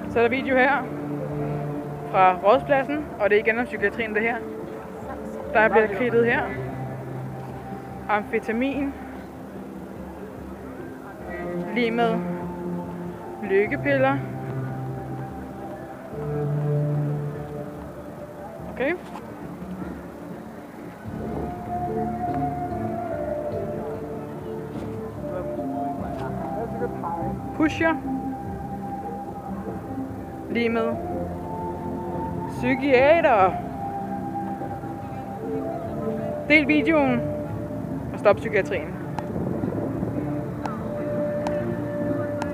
Så er der video her fra Rådspladsen, og det er igen om psykiatrien det her. Der bliver kvittet her. Amfetamin. Lige med lykkepiller. Okay. Pusher. Lige med psykiater. Del videoen og stop psykiatrien.